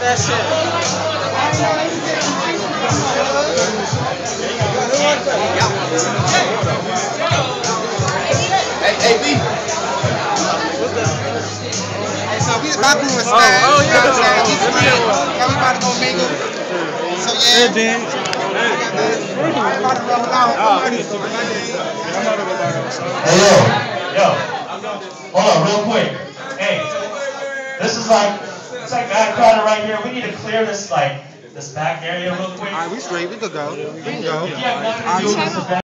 that shit. Hey, B. Hey, so we about to smash. Oh, yeah. We about to go mingle. So, yeah. Everybody roll out. Hey, yo. Hold on, real quick. Hey, this is like, it's like Matt Carter right here. We need to clear this, like, this back area real quick. All right, we straight. We could go. We can go. If you have nothing to do with this event.